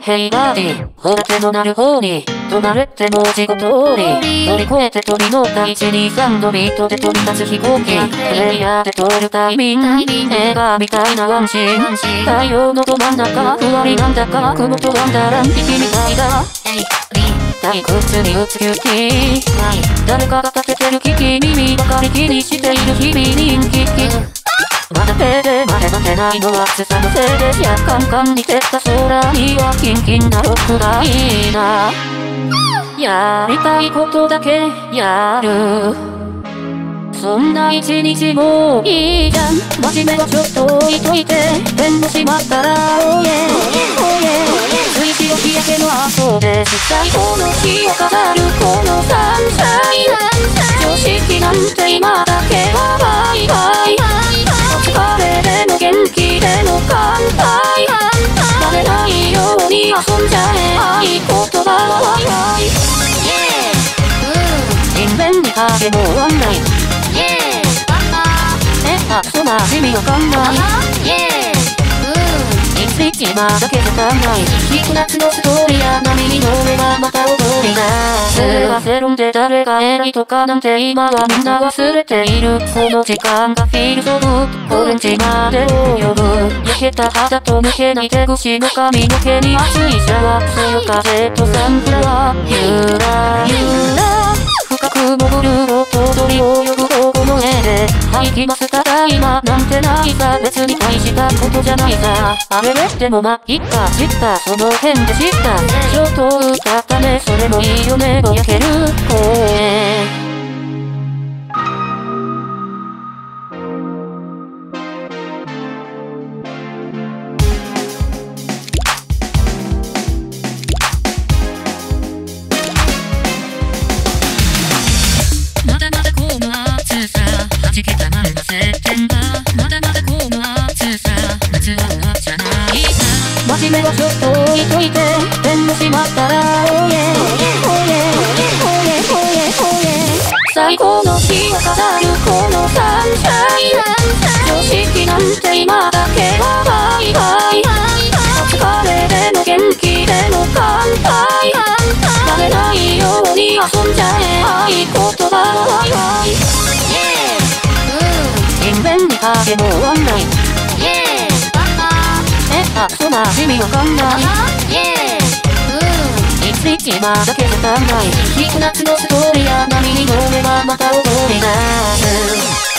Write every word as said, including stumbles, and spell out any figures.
ヘイバーディー、ほら手のなる方に、止まれって文字ごとり、乗り越えて飛び乗ったいちにさんのビートで飛び立つ飛行機、プレイヤーで通るタイミング、映画みたいなワンシーン、太陽のど真ん中、ふわりなんだか雲とワンダーラン敵みたいだ。退屈に鬱急気、誰かが立ててる危機、耳ばかり気にしている日々人気。まだ手でまで待てないのは暑さのせいで、やカンカンに照った空にはキンキンなロックがいいな。やりたいことだけやる、そんな一日もいいじゃん。真面目はちょっと置いといて、弁護しまったらおえおえ追試を日焼けの後で最高の日を飾るこのサンシャイン。常識なんて今だけはバイバイ、お疲れでも元気でも乾杯、バレないように遊んじゃえ、合言葉はワイワイ、人弁に影もワンナイト、え、あ、そな意味わかんない、いついちまだけじゃ足んない、ひく夏のストーリーや波に乗ればまた踊りだ。それは世論で誰が偉いとかなんて今はみんな忘れている。この時間がフィールドオレンジまで及ぶ、焼けた肌と抜けない手ぐしの髪の毛に熱いシャワー、そよ風とサンフラワー、ゆらゆら深く潜る音取り泳ぐ方向の絵で、はい行きますただ今なんてないさ、別に大したことじゃないさ。あれれでもま、いっか知った、その辺で知った、ちょっと歌ったね、それもいいよね、ぼやける声。まだまだこの暑さ、弾けたまんまセプテンバー、まだまだこの暑さ、夏は終わっちゃないさ。真面目はちょっと置いといて、弁護しまったらおえおえおえおえおえおえ最高の日を飾るこのサンシャイン。常識なんて今だけはバイバイ、お疲れでも元気でも乾杯、バレないように遊んじゃえ、合言葉はワイワイ、人弁に影もワンナイト、え、あ、そな意味わかんない、いついちまだけじゃ足んない、ひく夏のストーリーや波に乗ればまた踊り出す。